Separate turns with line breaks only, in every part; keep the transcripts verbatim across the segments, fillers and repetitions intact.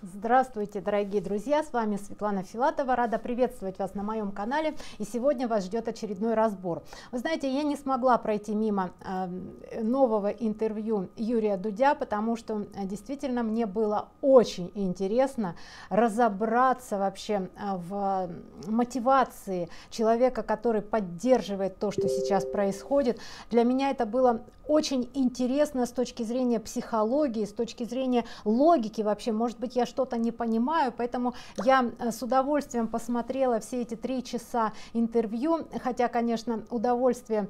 Здравствуйте, дорогие друзья, с вами Светлана Филатова, рада приветствовать вас на моем канале, и сегодня вас ждет очередной разбор. Вы знаете, я не смогла пройти мимо э, нового интервью Юрия Дудя, потому что э, действительно мне было очень интересно разобраться вообще э, в мотивации человека, который поддерживает то, что сейчас происходит. Для меня это было очень интересно с точки зрения психологии, с точки зрения логики вообще. Может быть, я что-то не понимаю, поэтому я с удовольствием посмотрела все эти три часа интервью, хотя, конечно, удовольствие,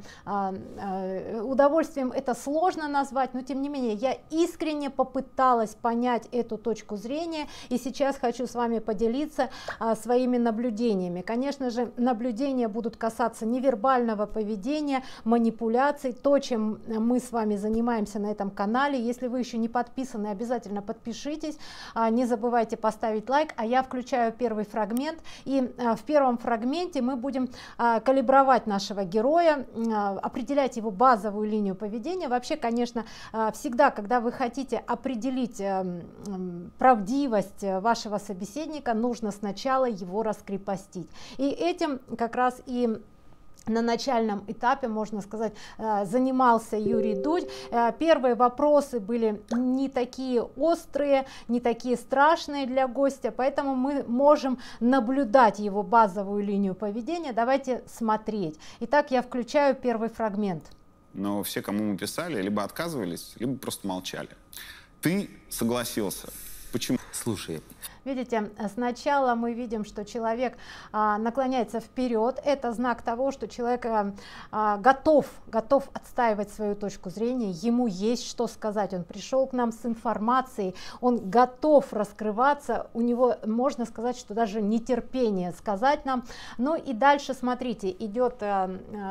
удовольствием это сложно назвать, но тем не менее я искренне попыталась понять эту точку зрения, и сейчас хочу с вами поделиться своими наблюдениями. Конечно же, наблюдения будут касаться невербального поведения, манипуляций, то, чем мы с вами занимаемся на этом канале. Если вы еще не подписаны, обязательно подпишитесь, не забывайте поставить лайк, а я включаю первый фрагмент, и в первом фрагменте мы будем калибровать нашего героя, определять его базовую линию поведения. Вообще, конечно, всегда, когда вы хотите определить правдивость вашего собеседника, нужно сначала его раскрепостить, и этим как раз и на начальном этапе, можно сказать, занимался Юрий Дудь. Первые вопросы были не такие острые, не такие страшные для гостя, поэтому мы можем наблюдать его базовую линию поведения. Давайте смотреть. Итак, я включаю первый фрагмент.
Но все, кому мы писали, либо отказывались, либо просто молчали. Ты согласился. Почему?
Слушай.
Видите, сначала мы видим, что человек а, наклоняется вперед. Это знак того, что человек а, готов, готов отстаивать свою точку зрения. Ему есть что сказать. Он пришел к нам с информацией, он готов раскрываться. У него, можно сказать, что даже нетерпение сказать нам. Ну и дальше, смотрите, идет а,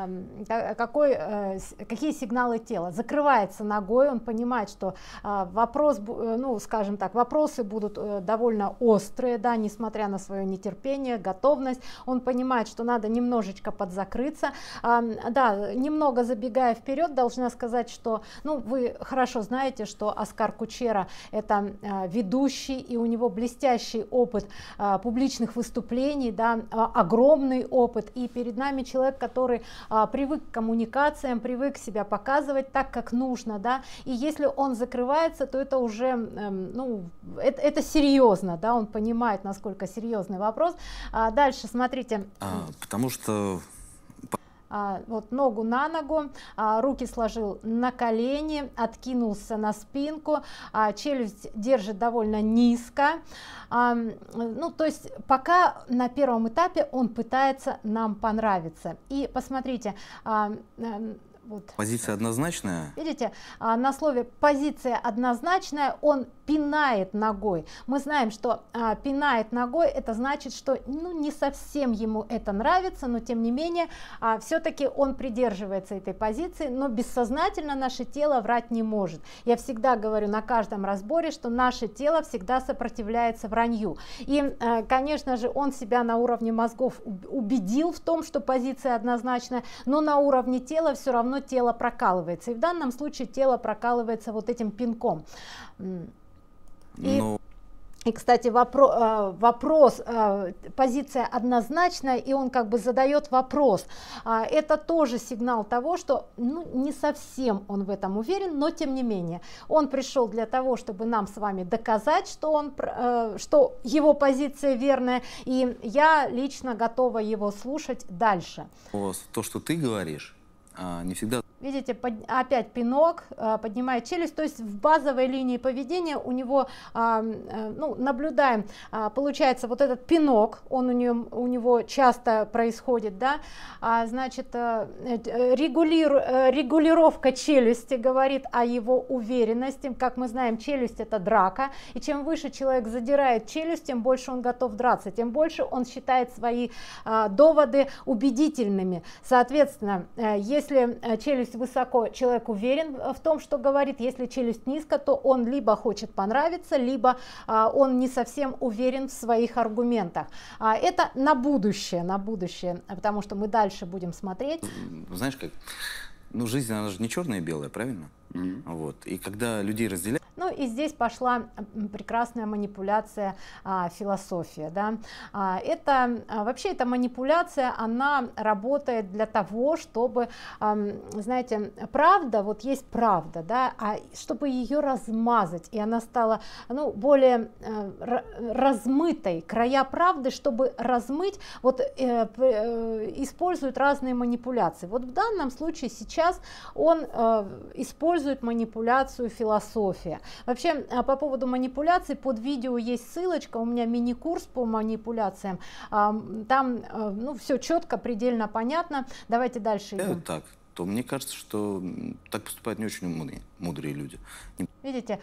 а, какой, а, какие сигналы тела. Закрывается ногой, он понимает, что а, вопрос, ну, скажем так, вопросы будут а, довольно острые, да, несмотря на свое нетерпение, готовность. Он понимает, что надо немножечко подзакрыться. А, да, немного забегая вперед, должна сказать, что, ну, вы хорошо знаете, что Оскар Кучера это а, ведущий, и у него блестящий опыт а, публичных выступлений, да, а, огромный опыт, и перед нами человек, который а, привык к коммуникациям, привык себя показывать так, как нужно, да, и если он закрывается, то это уже, эм, ну, это, это серьезно, да, он понимает, насколько серьезный вопрос. А дальше смотрите.
А, потому что
а, вот ногу на ногу, а, руки сложил на колени, откинулся на спинку, а, челюсть держит довольно низко. А, ну, то есть пока на первом этапе он пытается нам понравиться. И посмотрите. А, Вот.
Позиция однозначная.
Видите, на слове позиция однозначная он пинает ногой. Мы знаем, что а, пинает ногой, это значит, что, ну, не совсем ему это нравится, но тем не менее а, все-таки он придерживается этой позиции, но бессознательно наше тело врать не может. Я всегда говорю на каждом разборе, что наше тело всегда сопротивляется вранью. И, а, конечно же, он себя на уровне мозгов убедил в том, что позиция однозначная, но на уровне тела все равно тело прокалывается, и в данном случае тело прокалывается вот этим пинком. И,
Но...
и кстати, вопро, вопрос, позиция однозначная, и он как бы задает вопрос. Это тоже сигнал того, что, ну, не совсем он в этом уверен, но тем не менее он пришел для того, чтобы нам с вами доказать, что он, что его позиция верная, и я лично готова его слушать дальше.
То, что ты говоришь, не всегда.
Видите, под, опять пинок, поднимает челюсть, то есть в базовой линии поведения у него, ну, наблюдаем, получается вот этот пинок, он у него, у него часто происходит, да, значит, регулиру, регулировка челюсти говорит о его уверенности. Как мы знаем, челюсть это драка, и чем выше человек задирает челюсть, тем больше он готов драться, тем больше он считает свои доводы убедительными. Соответственно, если челюсть высоко, человек уверен в том, что говорит. Если челюсть низко, то он либо хочет понравиться, либо а, он не совсем уверен в своих аргументах. А, это на будущее, на будущее, потому что мы дальше будем смотреть.
Знаешь как, Ну, жизнь, она же не черная и белая, правильно? Mm-hmm. Вот. И когда людей разделяют...
Ну и здесь пошла прекрасная манипуляция, а, философия. Да? А, это, а, вообще эта манипуляция, она работает для того, чтобы, а, знаете, правда, вот есть правда, да, а чтобы ее размазать, и она стала, ну, более а, размытой, края правды, чтобы размыть, вот э, э, используют разные манипуляции. Вот в данном случае сейчас он э, использует манипуляцию философия. Вообще, по поводу манипуляций, под видео есть ссылочка, у меня мини-курс по манипуляциям, там, ну, все четко, предельно понятно. Давайте дальше идем.
Так, то мне кажется, что так поступают не очень умные, мудрые люди.
Видите,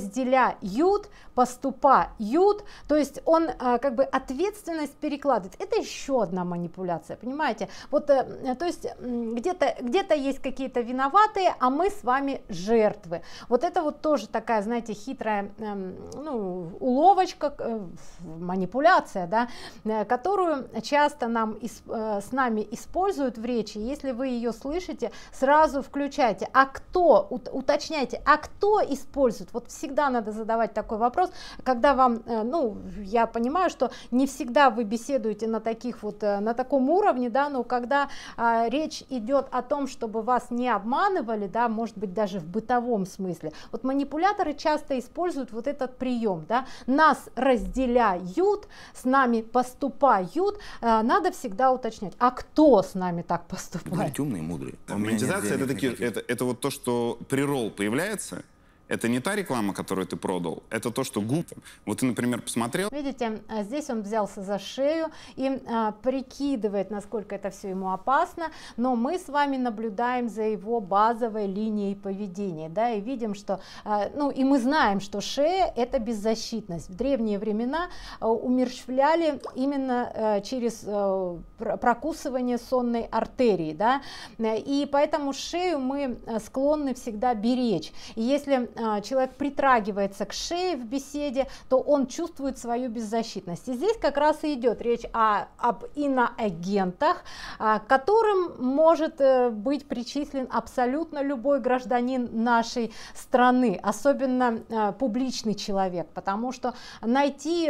разделяют, поступают, то есть он а, как бы ответственность перекладывает. Это еще одна манипуляция, понимаете? Вот, а, то есть где-то где-то есть какие-то виноватые, а мы с вами жертвы. Вот это вот тоже такая, знаете, хитрая, а, ну, уловочка, а, манипуляция, да, а, которую часто нам, а, с нами используют в речи. Если вы ее слышите, сразу включайте. А кто, уточняйте, а кто использует? Используют. Вот всегда надо задавать такой вопрос, когда вам, ну, я понимаю, что не всегда вы беседуете на таких вот, на таком уровне, да, но когда а, речь идет о том, чтобы вас не обманывали, да, может быть, даже в бытовом смысле, вот манипуляторы часто используют вот этот прием, да, нас разделяют, с нами поступают, а, надо всегда уточнять, а кто с нами так поступает?
Говорить умные, мудрые.
Монетизация это, такие, это, это вот то, что прирол появляется. Это не та реклама, которую ты продал, это то, что губ. Вот ты, например, посмотрел.
Видите, здесь он взялся за шею и а, прикидывает, насколько это все ему опасно, но мы с вами наблюдаем за его базовой линией поведения, да, и видим, что, а, ну, и мы знаем, что шея — это беззащитность. В древние времена а, умерщвляли именно а, через а, прокусывание сонной артерии, да, и поэтому шею мы склонны всегда беречь. И если человек притрагивается к шее в беседе, то он чувствует свою беззащитность. И здесь как раз и идет речь о, об иноагентах, к которым может быть причислен абсолютно любой гражданин нашей страны, особенно публичный человек, потому что найти,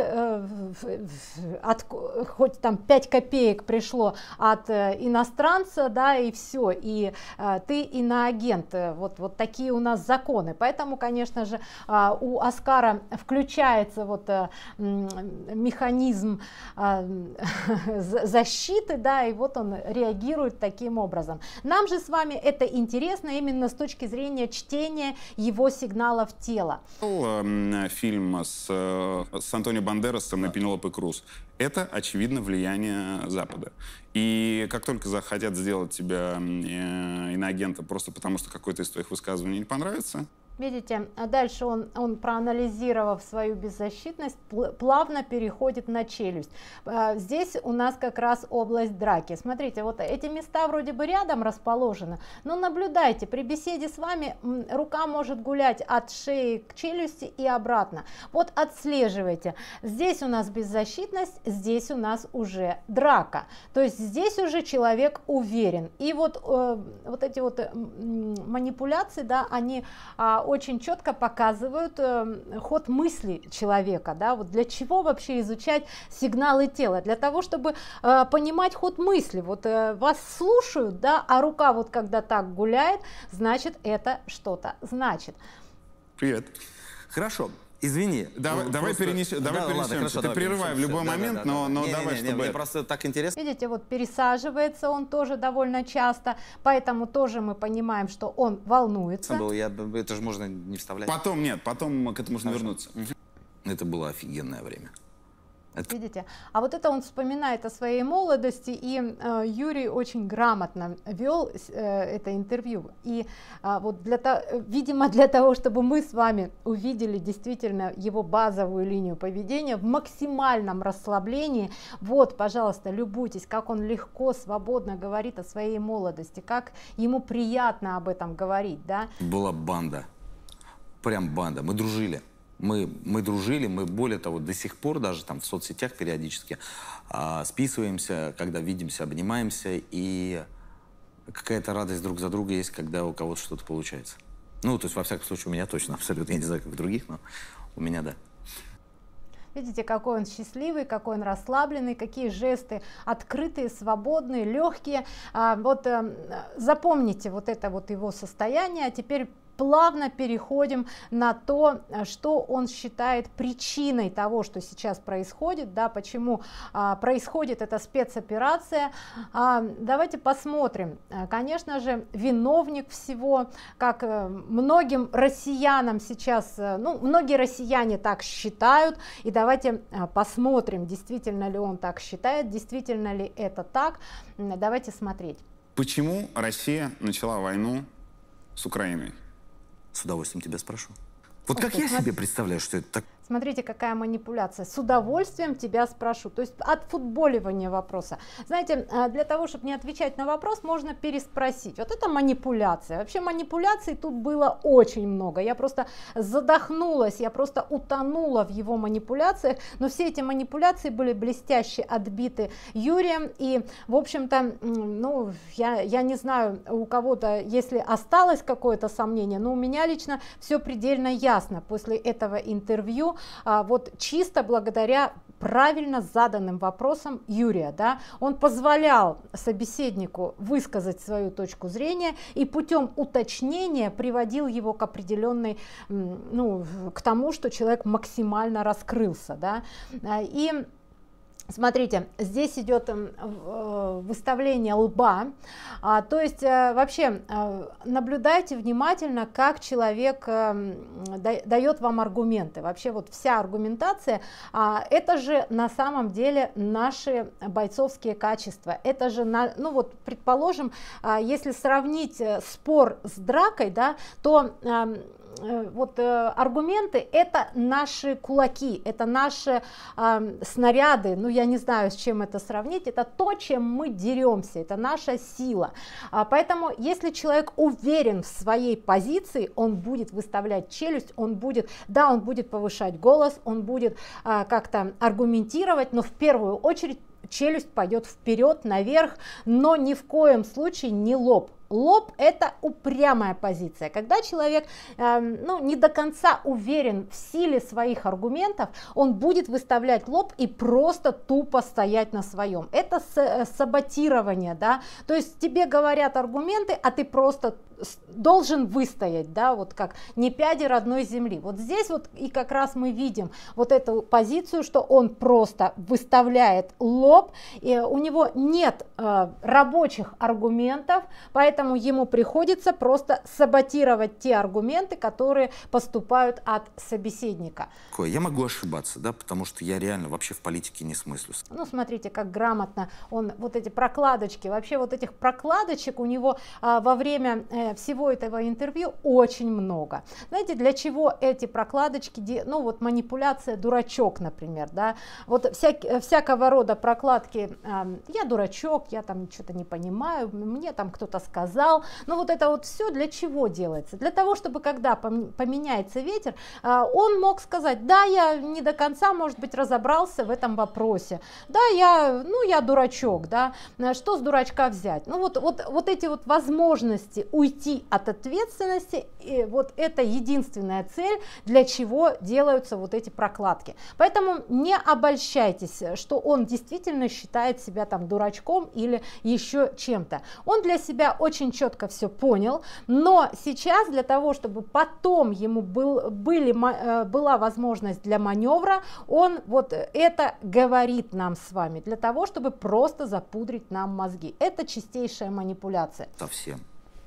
от, хоть там пять копеек пришло от иностранца, да, и все, и ты иноагент, вот, вот такие у нас законы, поэтому, конечно же, у Оскара включается вот механизм защиты, да, и вот он реагирует таким образом. Нам же с вами это интересно именно с точки зрения чтения его сигналов тела.
Фильм с, с Антонио Бандерасом и Пенелопой Круз. Это, очевидно, влияние Запада. И как только захотят сделать тебя иноагентом просто потому, что какой-то из твоих высказываний не понравится.
Видите, а дальше он, он, проанализировав свою беззащитность, плавно переходит на челюсть. Здесь у нас как раз область драки. Смотрите, вот эти места вроде бы рядом расположены, но наблюдайте, при беседе с вами рука может гулять от шеи к челюсти и обратно. Вот отслеживайте. Здесь у нас беззащитность, здесь у нас уже драка. То есть здесь уже человек уверен. И вот, э, вот эти вот манипуляции, да, они э, очень четко показывают э, ход мысли человека, да, вот для чего вообще изучать сигналы тела, для того, чтобы э, понимать ход мысли, вот э, вас слушают, да, а рука вот когда так гуляет, значит это что-то значит.
Привет.
Хорошо. Извини.
Давай,
ну,
давай
просто...
перенесем. Давай
да,
перенесем.
ладно, хорошо,
Ты
давай
прерывай в любой
да,
момент,
да, да,
но,
да.
но
не,
давай,
не, не,
чтобы...
Мне просто так интересно.
Видите, вот пересаживается он тоже довольно часто, поэтому тоже мы понимаем, что он волнуется.
Был, я, это же можно не вставлять.
Потом нет, потом к этому можно
Хорошо.
вернуться.
Это было офигенное время. Это...
Видите, а вот это он вспоминает о своей молодости, и э, Юрий очень грамотно вел э, это интервью. И э, вот для того, видимо, для того, чтобы мы с вами увидели действительно его базовую линию поведения в максимальном расслаблении, вот, пожалуйста, любуйтесь, как он легко, свободно говорит о своей молодости, как ему приятно об этом говорить, да?
Была банда, прям банда, мы дружили. Мы, мы дружили, мы, более того, до сих пор даже там в соцсетях периодически а, списываемся, когда видимся, обнимаемся. И какая-то радость друг за друга есть, когда у кого-то что-то получается. Ну, то есть, во всяком случае, у меня точно, абсолютно. Я не знаю, как у других, но у меня да.
Видите, какой он счастливый, какой он расслабленный, какие жесты открытые, свободные, легкие. А, вот а, запомните вот это вот его состояние, а теперь плавно переходим на то, что он считает причиной того, что сейчас происходит, да, почему а, происходит эта спецоперация. А, давайте посмотрим. Конечно же, виновник всего, как многим россиянам сейчас, ну, многие россияне так считают, и давайте посмотрим, действительно ли он так считает, действительно ли это так. Давайте смотреть.
Почему Россия начала войну с Украиной?
С удовольствием тебя спрошу. Вот
Ух
как
ты,
я
смотри.
себе представляю, что это так...
Смотрите, какая манипуляция. С удовольствием тебя спрошу. То есть отфутболивание вопроса. Знаете, для того, чтобы не отвечать на вопрос, можно переспросить. Вот это манипуляция. Вообще манипуляций тут было очень много. Я просто задохнулась, я просто утонула в его манипуляциях. Но все эти манипуляции были блестяще отбиты Юрием. И, в общем-то, ну, я, я не знаю, у кого-то, если осталось какое-то сомнение, но у меня лично все предельно ясно после этого интервью. А, вот чисто благодаря правильно заданным вопросам Юрия, да, он позволял собеседнику высказать свою точку зрения и путем уточнения приводил его к определенной, ну, к тому, что человек максимально раскрылся, да, и смотрите, здесь идет выставление лба, а, то есть вообще наблюдайте внимательно, как человек дает вам аргументы. Вообще вот вся аргументация, а, это же на самом деле наши бойцовские качества. Это же, на, ну вот предположим, а, если сравнить спор с дракой, да, то а, вот э, аргументы это наши кулаки, это наши э, снаряды, ну я не знаю, с чем это сравнить, это то, чем мы деремся, это наша сила. А, поэтому если человек уверен в своей позиции, он будет выставлять челюсть, он будет, да, он будет повышать голос, он будет э, как-то аргументировать, но в первую очередь челюсть пойдет вперед, наверх, но ни в коем случае не лоб. Лоб – это упрямая позиция. Когда человек э, ну, не до конца уверен в силе своих аргументов, он будет выставлять лоб и просто тупо стоять на своем. Это саботирование, да? То есть тебе говорят аргументы, а ты просто должен выстоять, да, вот как не пяди родной земли. Вот здесь вот и как раз мы видим вот эту позицию, что он просто выставляет лоб, и у него нет э, рабочих аргументов, поэтому ему приходится просто саботировать те аргументы, которые поступают от собеседника.
Я могу ошибаться, да, потому что я реально вообще в политике не смыслюсь.
Ну, смотрите, как грамотно он, вот эти прокладочки, вообще вот этих прокладочек у него а, во время э, всего этого интервью очень много. Знаете, для чего эти прокладочки, ну вот манипуляция дурачок, например, да, вот всяк, всякого рода прокладки, э, я дурачок, я там что-то не понимаю, мне там кто-то сказал, но вот это вот все для чего делается? Для того, чтобы когда поменяется ветер, э, он мог сказать, да, я не до конца, может быть, разобрался в этом вопросе, да, я, ну, я дурачок, да, что с дурачка взять? Ну вот, вот, вот эти вот возможности уйти от ответственности, и вот это единственная цель, для чего делаются вот эти прокладки. Поэтому не обольщайтесь, что он действительно считает себя там дурачком или еще чем-то. Он для себя очень четко все понял, но сейчас для того, чтобы потом ему был, были, была возможность для маневра, он вот это говорит нам с вами, для того, чтобы просто запудрить нам мозги. Это чистейшая манипуляция.
Совсем.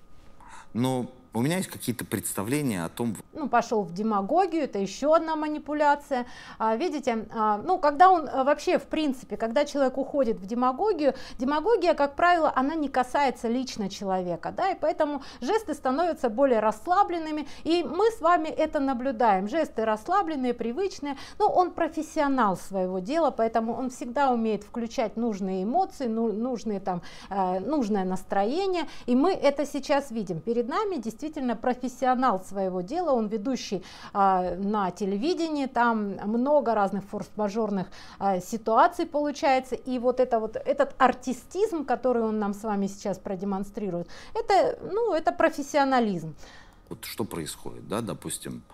Но у меня есть какие-то представления о том...
Ну, пошел в демагогию, это еще одна манипуляция. А, видите, а, ну, когда он а, вообще, в принципе, когда человек уходит в демагогию, демагогия, как правило, она не касается лично человека, да, и поэтому жесты становятся более расслабленными, и мы с вами это наблюдаем. Жесты расслабленные, привычные, но он профессионал своего дела, поэтому он всегда умеет включать нужные эмоции, ну, нужные, там, э, нужное настроение, и мы это сейчас видим. Перед нами действительно действительно профессионал своего дела, он ведущий а, на телевидении, там много разных форс-мажорных а, ситуаций получается, и вот, это вот этот артистизм, который он нам с вами сейчас продемонстрирует, это, ну, это профессионализм.
Вот что происходит, да, допустим,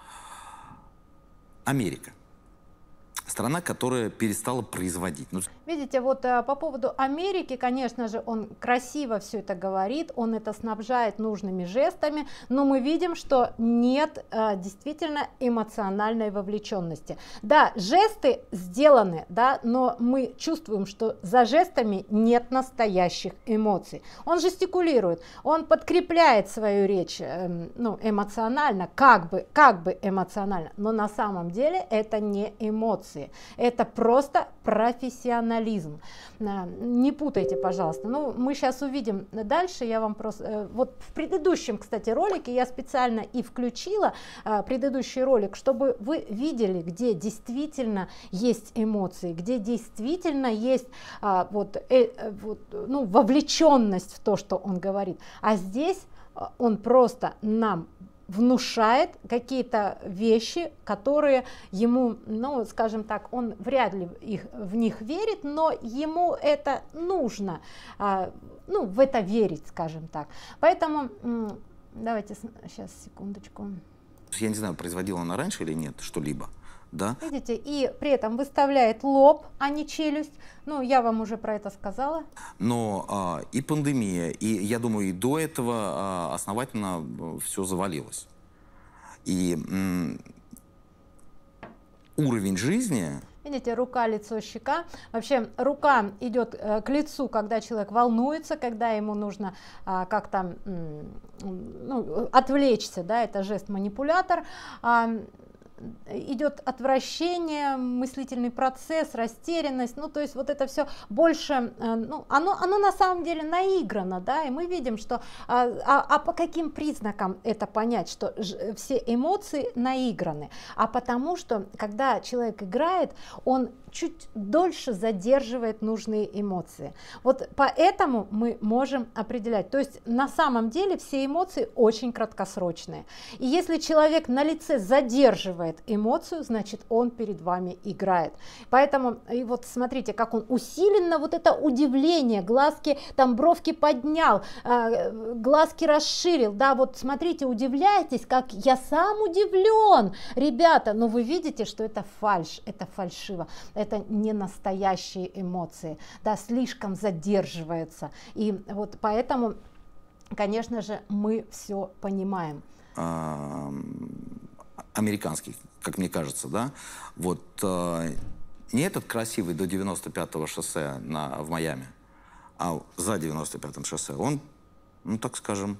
Америка. Страна, которая перестала производить. Ну...
Видите, вот а, по поводу Америки, конечно же, он красиво все это говорит, он это снабжает нужными жестами, но мы видим, что нет а, действительно эмоциональной вовлеченности. Да, жесты сделаны, да, но мы чувствуем, что за жестами нет настоящих эмоций. Он жестикулирует, он подкрепляет свою речь э, ну, эмоционально, как бы, как бы эмоционально, но на самом деле это не эмоции. Это просто профессионализм. Не путайте, пожалуйста. Ну, мы сейчас увидим дальше. Я вам просто... Вот в предыдущем, кстати, ролике я специально и включила предыдущий ролик, чтобы вы видели, где действительно есть эмоции, где действительно есть вот, э, вот, ну, вовлеченность в то, что он говорит. А здесь он просто нам внушает какие-то вещи, которые ему, ну, скажем так, он вряд ли их, в них верит, но ему это нужно, а, ну, в это верить, скажем так. Поэтому давайте сейчас, секундочку.
Я не знаю, производила она раньше или нет что-либо. Да?
Видите, и при этом выставляет лоб, а не челюсть. Ну, я вам уже про это сказала.
Но а, и пандемия, и, я думаю, и до этого а, основательно все завалилось. И м, уровень жизни...
Видите, рука, лицо, щека. Вообще рука идет э, к лицу, когда человек волнуется, когда ему нужно э, как-то э, ну, отвлечься, да, это жест-манипулятор. Э, идет отвращение, мыслительный процесс, растерянность, ну то есть вот это все больше, ну, оно, оно на самом деле наиграно, да, и мы видим, что, а, а по каким признакам это понять, что ж, все эмоции наиграны, а потому что, когда человек играет, он чуть дольше задерживает нужные эмоции. Вот поэтому мы можем определять. То есть на самом деле все эмоции очень краткосрочные. И если человек на лице задерживает эмоцию, значит он перед вами играет. Поэтому, и вот смотрите, как он усиленно, вот это удивление, глазки, там бровки поднял, э, глазки расширил, да, вот смотрите, удивляйтесь, как я сам удивлен, ребята, но вы видите, что это фальшь, это фальшиво. Это не настоящие эмоции, да, слишком задерживается. И вот поэтому, конечно же, мы все понимаем.
А, американский, как мне кажется, да, вот а, не этот красивый до девяносто пятого шоссе на, в Майами, а за девяносто пятым шоссе, он, ну так скажем,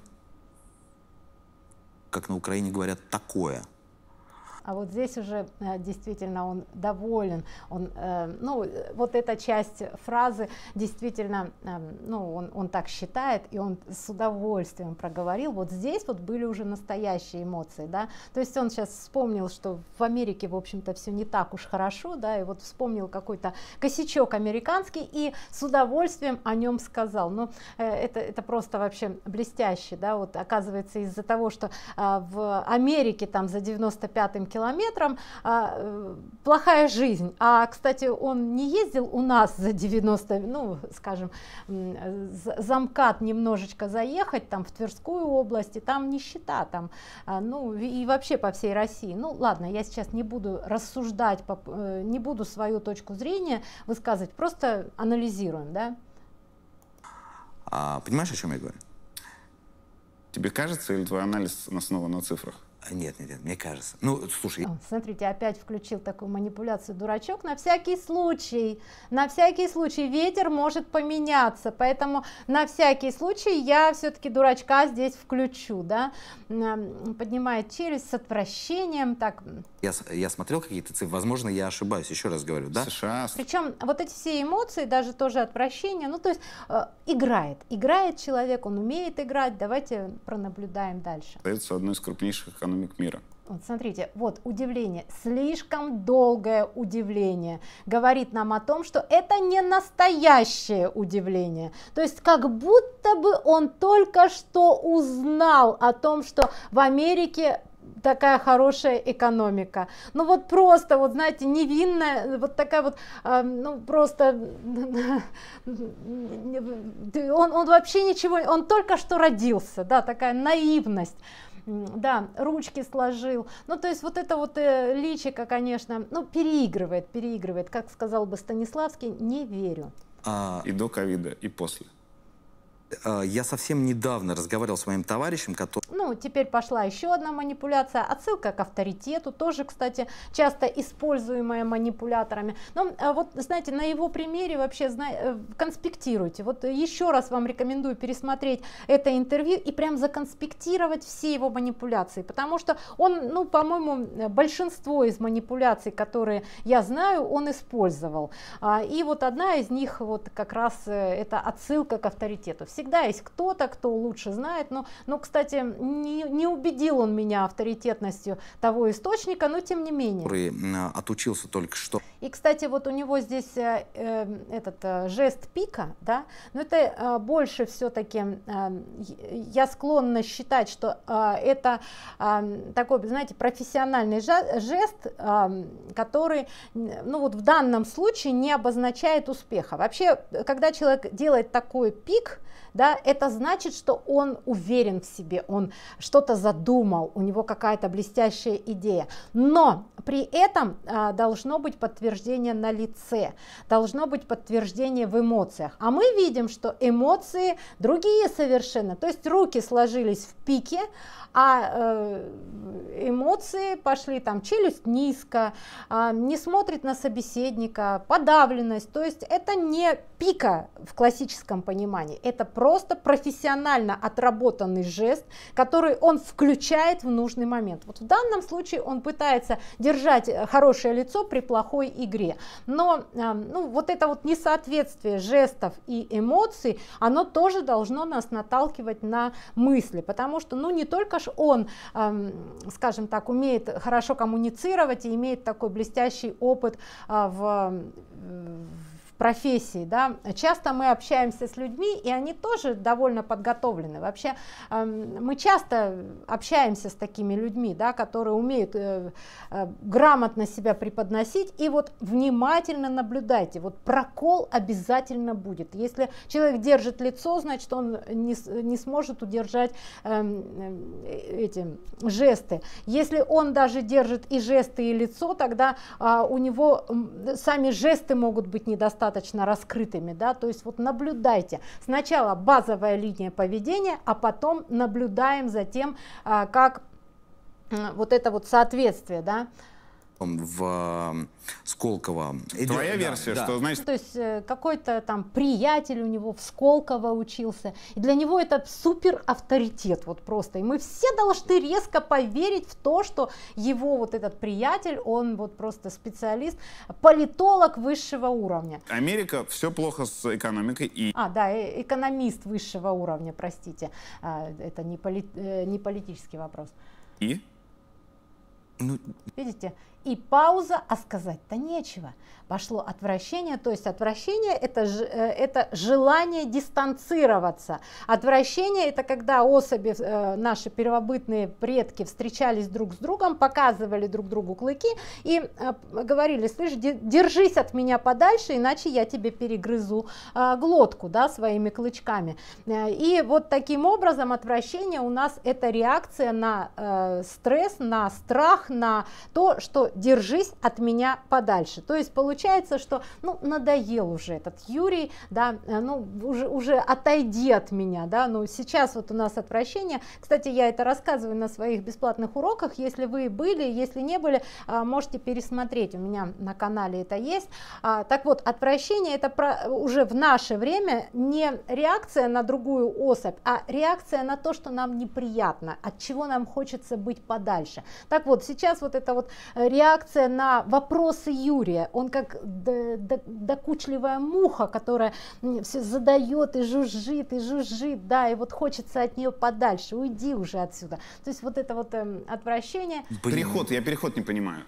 как на Украине говорят, такое.
А вот здесь уже э, действительно он доволен, он, э, ну, вот эта часть фразы действительно, э, ну, он, он так считает, и он с удовольствием проговорил. Вот здесь вот были уже настоящие эмоции, да, то есть он сейчас вспомнил, что в Америке, в общем-то, все не так уж хорошо, да, и вот вспомнил какой-то косячок американский и с удовольствием о нем сказал. Ну, э, это, это просто вообще блестяще, да, вот оказывается из-за того, что э, в Америке там за девяносто пятым километром а, плохая жизнь, а кстати он не ездил у нас за девяносто, ну скажем, за МКАД немножечко заехать там в Тверскую область, и там нищета, там, а, ну и вообще по всей России. Ну ладно, я сейчас не буду рассуждать, не буду свою точку зрения высказывать, просто анализируем, да.
А, понимаешь, о чем я говорю?
Тебе кажется, или твой анализ основан на цифрах?
Нет, нет, нет, мне кажется. Ну, слушай...
О, смотрите, опять включил такую манипуляцию дурачок. На всякий случай, на всякий случай ветер может поменяться, поэтому на всякий случай я все-таки дурачка здесь включу, да. Поднимает челюсть с отвращением, так...
Я, я смотрел какие-то цифры, возможно, я ошибаюсь, еще раз говорю, да?
США...
Причем вот эти все эмоции, даже тоже отвращение, ну, то есть э, играет, играет человек, он умеет играть, давайте пронаблюдаем дальше.
Это одной из крупнейших экономик мира.
Вот смотрите, вот удивление, слишком долгое удивление говорит нам о том, что это не настоящее удивление. То есть как будто бы он только что узнал о том, что в Америке такая хорошая экономика. Ну вот просто, вот знаете, невинная, вот такая вот, э, ну просто, он, он вообще ничего, он только что родился, да, такая наивность. Да, ручки сложил. Ну, то есть вот это вот э, личико, конечно, ну, переигрывает, переигрывает. Как сказал бы Станиславский, не верю.
А,
И до ковида, и после.
а, я совсем недавно разговаривал с моим товарищем, который...
Ну, теперь пошла еще одна манипуляция, отсылка к авторитету, тоже, кстати, часто используемая манипуляторами. Но вот, знаете, на его примере вообще зна... конспектируйте. Вот еще раз вам рекомендую пересмотреть это интервью и прям законспектировать все его манипуляции, потому что он, ну, по-моему, большинство из манипуляций, которые я знаю, он использовал. И вот одна из них вот как раз это отсылка к авторитету. Всегда есть кто-то, кто лучше знает, но, но кстати, Не, не убедил он меня авторитетностью того источника, но тем не менее.
Который отучился только что.
И, кстати, вот у него здесь э, э, этот э, жест пика, да, но это э, больше все-таки, э, я склонна считать, что э, это э, такой, знаете, профессиональный жест, э, который, ну вот в данном случае не обозначает успеха. Вообще, когда человек делает такой пик, да, это значит, что он уверен в себе, он что-то задумал, у него какая-то блестящая идея. Но при этом а, должно быть подтверждение на лице, должно быть подтверждение в эмоциях. А мы видим, что эмоции другие совершенно. То есть руки сложились в пике, а э, эмоции пошли там челюсть низко, э, не смотрит на собеседника, подавленность. То есть это не пика в классическом понимании, это просто профессионально отработанный жест, который он включает в нужный момент. Вот в данном случае он пытается держать хорошее лицо при плохой игре. Но э, ну, вот это вот несоответствие жестов и эмоций, оно тоже должно нас наталкивать на мысли, потому что ну не только он, э, скажем так, умеет хорошо коммуницировать и имеет такой блестящий опыт э, в, в профессии, да. Часто мы общаемся с людьми, и они тоже довольно подготовлены. Вообще э, мы часто общаемся с такими людьми, да, которые умеют э, э, грамотно себя преподносить, и вот внимательно наблюдайте, вот прокол обязательно будет. Если человек держит лицо, значит он не, не сможет удержать э, эти жесты. Если он даже держит и жесты, и лицо, тогда э, у него сами жесты могут быть недостаточно раскрытыми, да, то есть вот наблюдайте. Сначала базовая линия поведения, а потом наблюдаем за тем, а, как а, вот это вот соответствие, да.
В Сколково.
Твоя версия, да, что да. значит...
То есть какой-то там приятель у него в Сколково учился, и для него это супер авторитет, вот просто. И мы все должны резко поверить в то, что его вот этот приятель, он вот просто специалист, политолог высшего уровня.
Америка, все плохо с экономикой и...
А, да, экономист высшего уровня, простите, это не, поли... не политический вопрос.
И?
Ну...
Видите? И пауза, а сказать-то нечего. Пошло отвращение, то есть отвращение это, это желание дистанцироваться. Отвращение это когда особи, наши первобытные предки встречались друг с другом, показывали друг другу клыки и говорили: слышь, держись от меня подальше, иначе я тебе перегрызу глотку, да, своими клычками. И вот таким образом отвращение у нас это реакция на э, стресс, на страх, на то, что держись от меня подальше. То есть получается, что ну надоел уже этот Юрий, да, ну уже, уже отойди от меня, да, ну сейчас вот у нас отвращение. Кстати, я это рассказываю на своих бесплатных уроках, если вы были, если не были, можете пересмотреть, у меня на канале это есть. Так вот, отвращение это про, уже в наше время не реакция на другую особь, а реакция на то, что нам неприятно, от чего нам хочется быть подальше. Так вот, сейчас вот эта вот реакция реакция на вопросы Юрия. Он как докучливая муха, которая все задает и жужжит, и жужжит, да, и вот хочется от нее подальше, уйди уже отсюда. То есть вот это вот э, отвращение.
Переход, я переход не понимаю.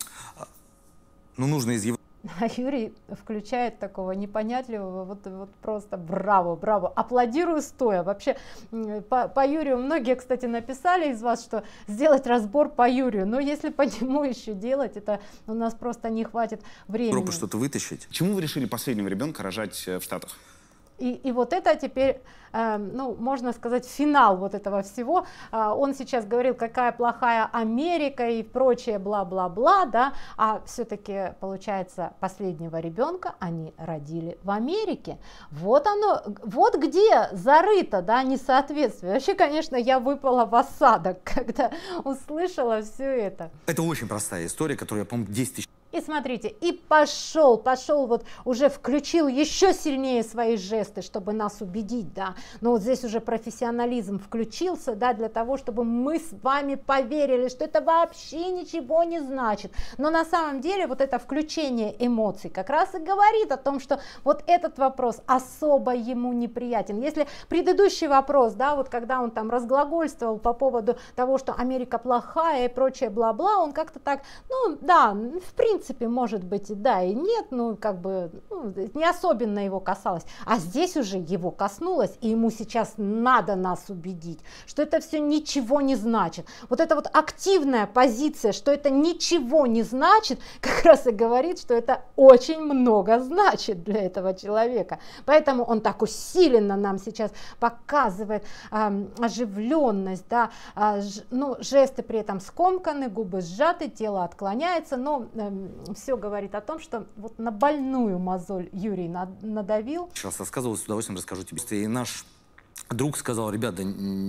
Ну, нужно из его...
А Юрий включает такого непонятливого, вот, вот просто браво, браво, аплодирую стоя. Вообще по, по Юрию многие, кстати, написали из вас, что сделать разбор по Юрию, но если по нему еще делать, это у нас просто не хватит времени.
Пробу что-то вытащить.
Почему вы решили последнего ребенка рожать в Штатах?
И, и вот это теперь, э, ну, можно сказать, финал вот этого всего. Э, он сейчас говорил, какая плохая Америка и прочее, бла-бла-бла, да, а все-таки, получается, последнего ребенка они родили в Америке. Вот оно, вот где зарыто, да, несоответствие. Вообще, конечно, я выпала в осадок, когда услышала все это.
Это очень простая история, которую я, по-моему, десять тысяч...
И смотрите, и пошел, пошел, вот уже включил еще сильнее свои жесты, чтобы нас убедить, да. Но вот здесь уже профессионализм включился, да, для того, чтобы мы с вами поверили, что это вообще ничего не значит. Но на самом деле вот это включение эмоций как раз и говорит о том, что вот этот вопрос особо ему неприятен. Если предыдущий вопрос, да, вот когда он там разглагольствовал по поводу того, что Америка плохая и прочее бла-бла, он как-то так, ну да, в принципе, В принципе, может быть, и да, и нет, ну, как бы, ну, не особенно его касалось. А здесь уже его коснулось, и ему сейчас надо нас убедить, что это все ничего не значит. Вот эта вот активная позиция, что это ничего не значит, как раз и говорит, что это очень много значит для этого человека. Поэтому он так усиленно нам сейчас показывает э, оживленность, да, э, ж, ну, жесты при этом скомканы, губы сжаты, тело отклоняется, но э, все говорит о том, что вот на больную мозоль Юрий надавил.
Сейчас рассказывал, с удовольствием расскажу тебе. И наш друг сказал, ребята...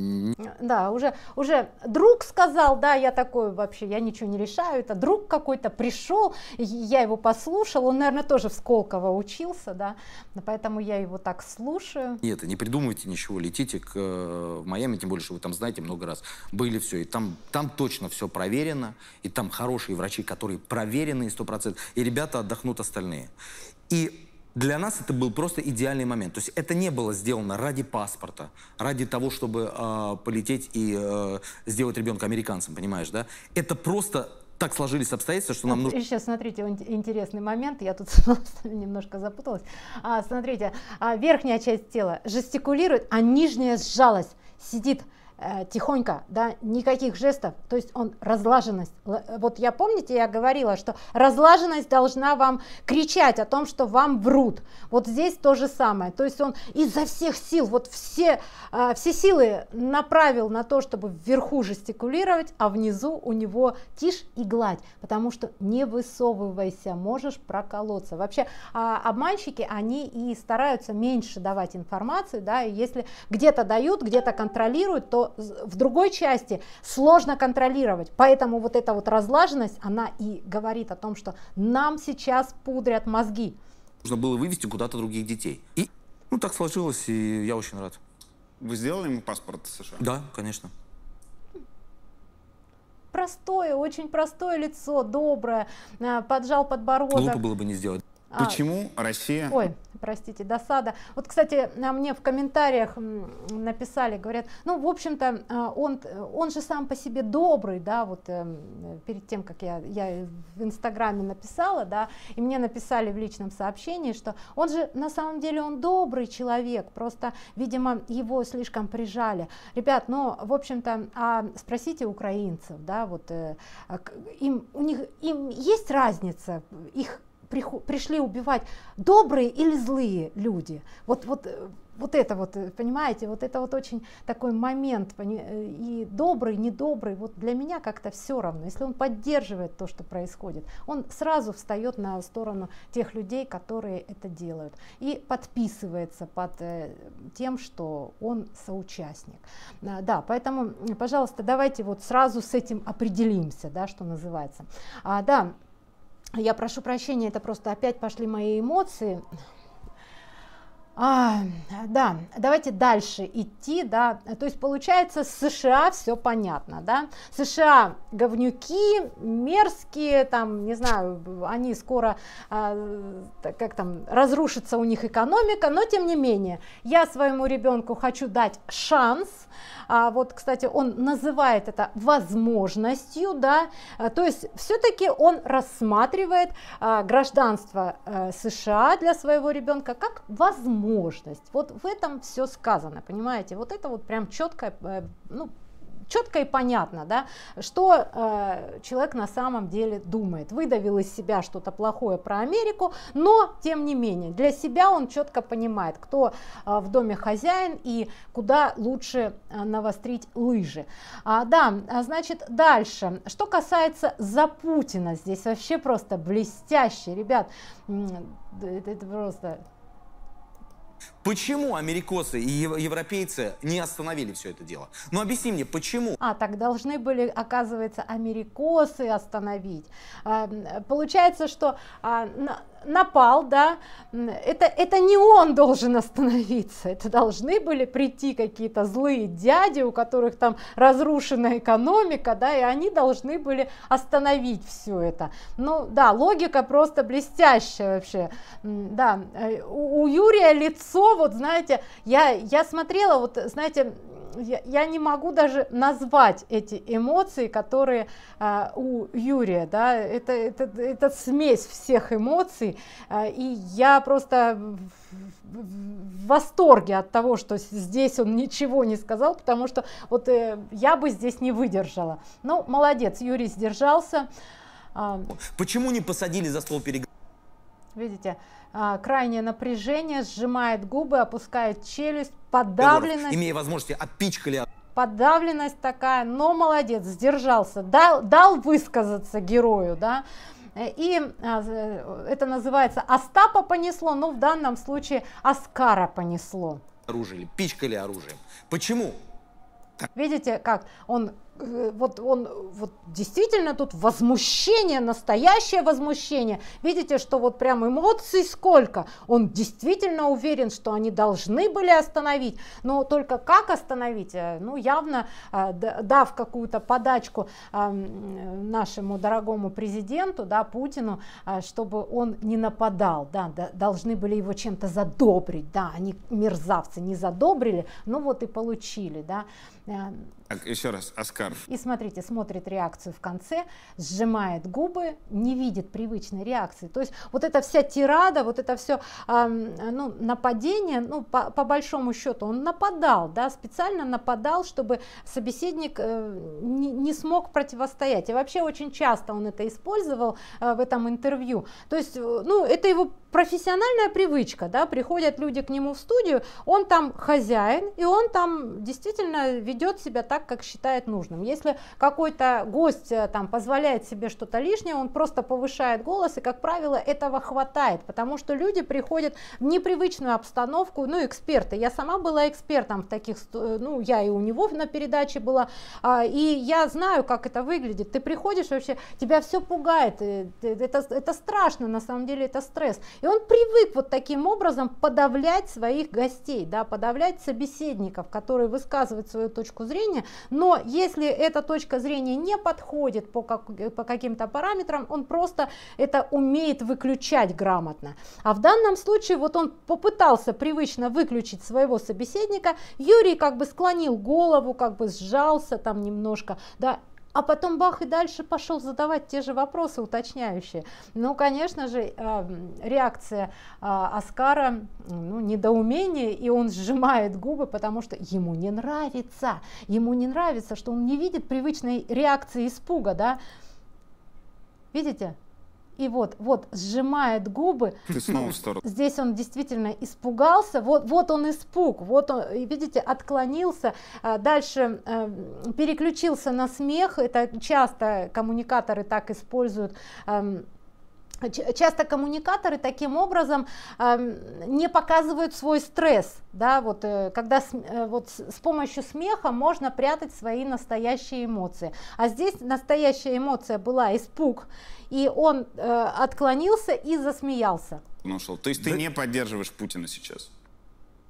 Да, уже, уже друг сказал, да, я такой вообще, я ничего не решаю, это друг какой-то пришел, я его послушал, он, наверное, тоже в Сколково учился, да, поэтому я его так слушаю.
Нет, не придумывайте ничего, летите к, в Майами, тем более, что вы там знаете много раз, были все, и там, там точно все проверено, и там хорошие врачи, которые проверены сто процентов, и ребята отдохнут остальные. И для нас это был просто идеальный момент. То есть это не было сделано ради паспорта, ради того, чтобы э, полететь и э, сделать ребенка американцем, понимаешь, да? Это просто так сложились обстоятельства, что нам нужно...
Сейчас, смотрите, интересный момент, я тут немножко запуталась. А, смотрите, а верхняя часть тела жестикулирует, а нижняя сжалась, сидит э, тихонько, да, никаких жестов, то есть он разлаженность. Вот я, помните, я говорила, что разлаженность должна вам кричать о том, что вам врут. Вот здесь то же самое, то есть он изо всех сил, вот все, э, все силы направил на то, чтобы вверху жестикулировать, а внизу у него тишь и гладь, потому что не высовывайся, можешь проколоться. Вообще э, обманщики, они и стараются меньше давать информации, да, и если где-то дают, где-то контролируют, то в другой части сложно контролировать, поэтому вот эта вот разлаженность, она и говорит о том, что нам сейчас пудрят мозги.
Нужно было вывести куда-то других детей. И, ну, так сложилось, и я очень рад.
Вы сделали ему паспорт США?
Да, конечно.
Простое, очень простое лицо, доброе, поджал подбородок.
Глупо было бы не сделать.
Почему а, Россия...
Ой, простите, досада. Вот, кстати, мне в комментариях написали, говорят, ну, в общем-то, он, он же сам по себе добрый, да, вот перед тем, как я, я в Инстаграме написала, да, и мне написали в личном сообщении, что он же, на самом деле, он добрый человек, просто, видимо, его слишком прижали. Ребят, ну, в общем-то, а спросите украинцев, да, вот, им, у них, им есть разница, их пришли убивать добрые или злые люди. Вот, вот, вот это вот, понимаете, вот это вот очень такой момент, и добрый, недобрый, вот для меня как-то все равно. Если он поддерживает то, что происходит, он сразу встает на сторону тех людей, которые это делают, и подписывается под тем, что он соучастник. Да, поэтому, пожалуйста, давайте вот сразу с этим определимся, да, что называется. А, да, — я прошу прощения, это просто опять пошли мои эмоции. А, да, давайте дальше идти, да, то есть получается с США все понятно, да, США говнюки, мерзкие, там, не знаю, они скоро, а, как там, разрушится у них экономика, но тем не менее, я своему ребенку хочу дать шанс, а, вот, кстати, он называет это возможностью, да, а, то есть все-таки он рассматривает а, гражданство а, США для своего ребенка как возможность. Вот в этом все сказано, понимаете? Вот это вот прям четко, ну, четко и понятно, да, что э, человек на самом деле думает. Выдавил из себя что-то плохое про Америку, но тем не менее для себя он четко понимает, кто э, в доме хозяин и куда лучше э, навострить лыжи. А, да, а, значит, дальше. Что касается за Путина, здесь вообще просто блестяще, ребят, это, это просто...
Почему америкосы и европейцы не остановили все это дело? Ну объясни мне, почему?
А, так должны были, оказывается, америкосы остановить. А, получается, что а, на, напал, да, это, это не он должен остановиться, это должны были прийти какие-то злые дяди, у которых там разрушена экономика, да, и они должны были остановить все это. Ну, да, логика просто блестящая вообще. Да, у, у Юрия лицо, вот знаете, я, я смотрела, вот знаете, я, я не могу даже назвать эти эмоции, которые а, у Юрия, да, это, это, это смесь всех эмоций, а, и я просто в, в, в восторге от того, что здесь он ничего не сказал, потому что вот э, я бы здесь не выдержала. Ну, молодец, Юрий сдержался. А,
Почему не посадили за стол переговоров?
Видите, крайнее напряжение, сжимает губы, опускает челюсть, подавленность.
Имея возможность, отпичкали.
Подавленность такая, но молодец, сдержался, дал, дал высказаться герою, да. И это называется Остапа понесло, но в данном случае Оскара понесло.
Оружие, пичкали оружием. Почему?
Видите, как он, вот он, вот действительно тут возмущение, настоящее возмущение. Видите, что вот прям эмоций сколько. Он действительно уверен, что они должны были остановить, но только как остановить? Ну, явно дав какую-то подачку нашему дорогому президенту, да, Путину, чтобы он не нападал, да, должны были его чем-то задобрить, да, они мерзавцы не задобрили, ну вот и получили, да.
Так, еще раз, Оскар.
И смотрите, смотрит реакцию в конце, сжимает губы, не видит привычной реакции. То есть вот эта вся тирада, вот это все э, ну, нападение, ну, по, по большому счету он нападал, да, специально нападал, чтобы собеседник э, не, не смог противостоять. И вообще очень часто он это использовал э, в этом интервью. То есть, ну, это его профессиональная привычка, да, приходят люди к нему в студию, он там хозяин, и он там действительно ведет себя так, как считает нужным. Если какой-то гость там позволяет себе что-то лишнее, он просто повышает голос, и, как правило, этого хватает, потому что люди приходят в непривычную обстановку, ну, эксперты. Я сама была экспертом в таких, ну, я и у него на передаче была, и я знаю, как это выглядит. Ты приходишь, вообще, тебя все пугает, это, это страшно, на самом деле, это стресс. И он привык вот таким образом подавлять своих гостей, да, подавлять собеседников, которые высказывают свою точку зрения, но если эта точка зрения не подходит по, как, по каким-то параметрам, он просто это умеет выключать грамотно. А в данном случае вот он попытался привычно выключить своего собеседника, Юрий как бы склонил голову, как бы сжался там немножко, да, а потом бах и дальше пошел задавать те же вопросы уточняющие. Ну, конечно же, реакция Оскара, ну, недоумение, и он сжимает губы, потому что ему не нравится, ему не нравится, что он не видит привычной реакции испуга, да. Видите? И вот, вот сжимает губы.
Ты снова в сторону.
Здесь он действительно испугался. Вот, вот он испуг. Вот он, видите, отклонился. Дальше э, переключился на смех. Это часто коммуникаторы так используют. Э, Часто коммуникаторы таким образом э, не показывают свой стресс, да, вот, э, когда с, э, вот с, с помощью смеха можно прятать свои настоящие эмоции. А здесь настоящая эмоция была испуг, и он э, отклонился и засмеялся.
Ну, шел. То есть ты да. не поддерживаешь Путина сейчас?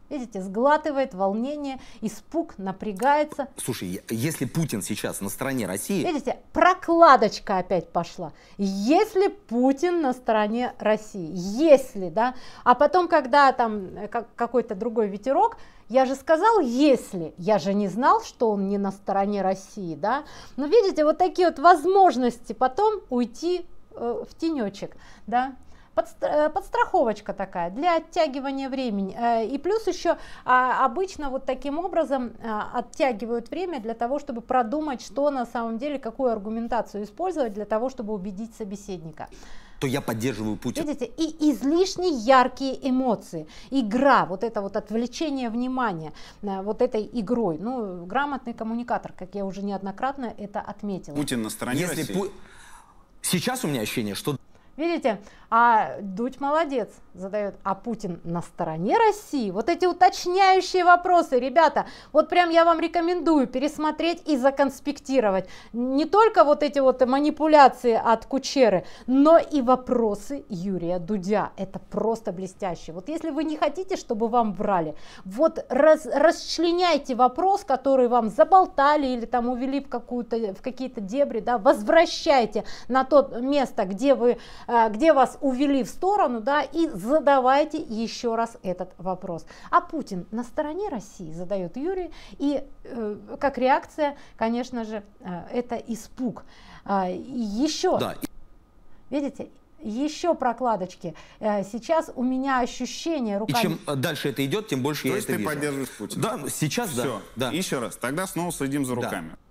Видите, сглатывает волнение, испуг, напрягается.
Слушай, если Путин сейчас на стороне России...
Видите, прокладочка опять пошла. Если Путин на стороне России, если, да, а потом, когда там какой-то другой ветерок, я же сказал, если, я же не знал, что он не на стороне России, да. Но видите, вот такие вот возможности потом уйти э, в тенечек, да. Подстраховочка такая для оттягивания времени. И плюс еще обычно вот таким образом оттягивают время для того, чтобы продумать, что на самом деле, какую аргументацию использовать для того, чтобы убедить собеседника.
То я поддерживаю Путина.
Видите, и излишне яркие эмоции, игра, вот это вот отвлечение внимания вот этой игрой. Ну, грамотный коммуникатор, как я уже неоднократно это отметила.
Путин на стороне
Если
России.
Пу... Сейчас у меня ощущение, что...
Видите, а Дудь молодец, задает, а Путин на стороне России? Вот эти уточняющие вопросы, ребята, вот прям я вам рекомендую пересмотреть и законспектировать. Не только вот эти вот манипуляции от Кучеры, но и вопросы Юрия Дудя. Это просто блестяще. Вот если вы не хотите, чтобы вам врали, вот раз, расчленяйте вопрос, который вам заболтали или там увели в, какую-то, в какие-то дебри, да, возвращайте на то место, где вы... где вас увели в сторону, да, и задавайте еще раз этот вопрос. А Путин на стороне России, задает Юрий, и э, как реакция, конечно же, э, это испуг. А, еще,
да.
Видите, еще прокладочки. Э, сейчас у меня ощущение руками...
И чем дальше это идет, тем больше
То
я
есть
это
ты
вижу.
поддерживаешь Путина?
Да, сейчас
Все.
да. да.
Еще раз, тогда снова следим за руками.
Да.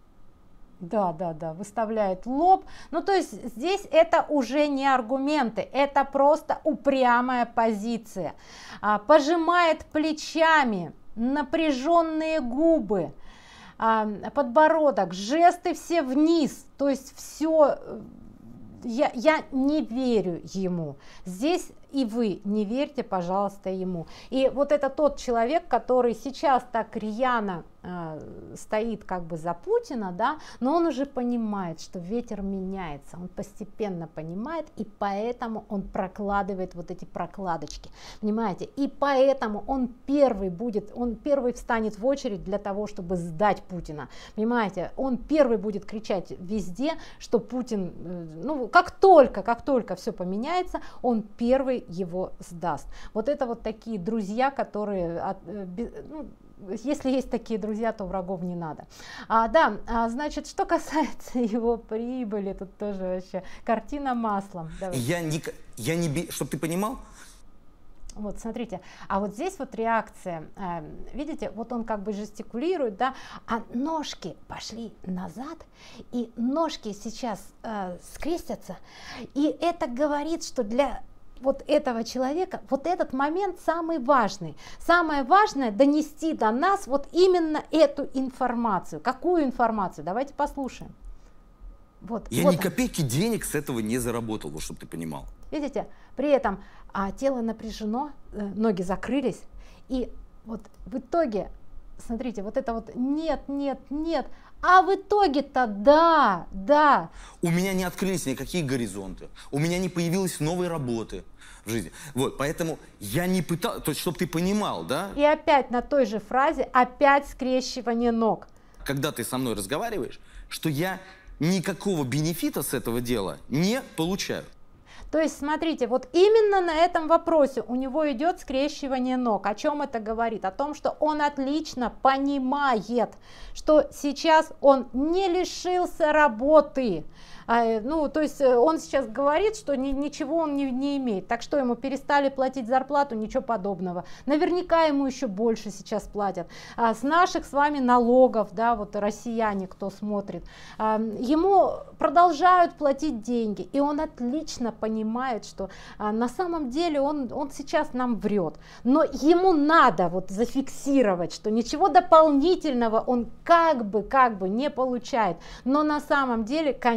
Да, да, да, выставляет лоб. Ну, то есть здесь это уже не аргументы, это просто упрямая позиция. А, пожимает плечами, напряженные губы, а, подбородок, жесты все вниз. То есть все, я, я не верю ему. Здесь и вы не верьте, пожалуйста, ему. И вот это тот человек, который сейчас так рьяно э, стоит как бы за Путина, да, но он уже понимает, что ветер меняется, он постепенно понимает, и поэтому он прокладывает вот эти прокладочки, понимаете, и поэтому он первый будет, он первый встанет в очередь для того, чтобы сдать Путина, понимаете, он первый будет кричать везде, что Путин, э, ну, как только, как только все поменяется, он первый его сдаст. Вот это вот такие друзья, которые, ну, если есть такие друзья, то врагов не надо. А, да, а, значит, что касается его прибыли, тут тоже вообще картина маслом. Давай.
Я не, я не, чтобы ты понимал.
Вот, смотрите, а вот здесь вот реакция, э, видите, вот он как бы жестикулирует, да, а ножки пошли назад, и ножки сейчас э, скрестятся, и это говорит, что для вот этого человека, вот этот момент самый важный. Самое важное донести до нас вот именно эту информацию. Какую информацию? Давайте послушаем. Вот,
Я
вот
ни
он.
копейки денег с этого не заработал, вот чтобы ты понимал.
Видите, при этом а, тело напряжено, э, ноги закрылись, и вот в итоге, смотрите, вот это вот нет, нет, нет, а в итоге-то да, да.
У меня не открылись никакие горизонты, у меня не появилось новой работы в жизни. Вот, поэтому я не пытался, то есть, чтобы ты понимал, да?
И опять на той же фразе, опять скрещивание ног.
Когда ты со мной разговариваешь, что я никакого бенефита с этого дела не получаю.
То есть, смотрите, вот именно на этом вопросе у него идет скрещивание ног. О чем это говорит? О том, что он отлично понимает, что сейчас он не лишился работы. А, ну, то есть он сейчас говорит, что ни, ничего он не, не имеет. Так что ему перестали платить зарплату? Ничего подобного. Наверняка ему еще больше сейчас платят. А, с наших с вами налогов, да, вот россияне, кто смотрит, а, ему продолжают платить деньги. И он отлично понимает, что а, на самом деле он, он сейчас нам врет. Но ему надо вот зафиксировать, что ничего дополнительного он как бы, как бы не получает. Но на самом деле, конечно,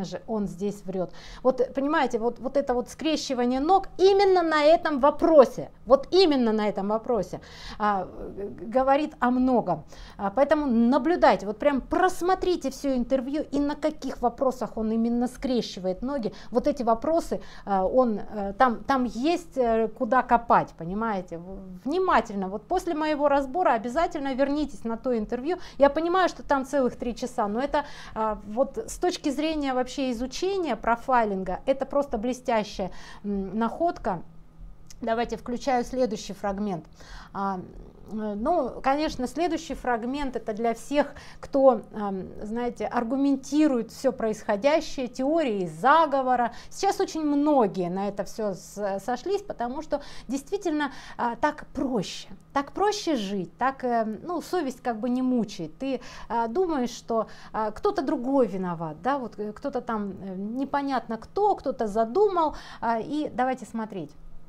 же, он здесь врет. Вот понимаете, вот, вот это вот скрещивание ног именно на этом вопросе, вот именно на этом вопросе а, говорит о многом. А, поэтому наблюдайте, вот прям просмотрите все интервью и на каких вопросах он именно скрещивает ноги. Вот эти вопросы, а, он, а, там, там есть а, куда копать, понимаете. Внимательно, вот после моего разбора обязательно вернитесь на то интервью. Я понимаю, что там целых три часа, но это а, вот с точки зрения вообще изучения профайлинга, это просто блестящая м, находка. Давайте включаю следующий фрагмент. А, ну, конечно, следующий фрагмент это для всех, кто, знаете, аргументирует все происходящее теорией заговора. Сейчас очень многие на это все сошлись, потому что действительно так проще. Так проще жить, так, ну, совесть как бы не мучает. Ты думаешь, что кто-то другой виноват, да, вот кто-то там непонятно кто, кто-то задумал. И давайте смотреть.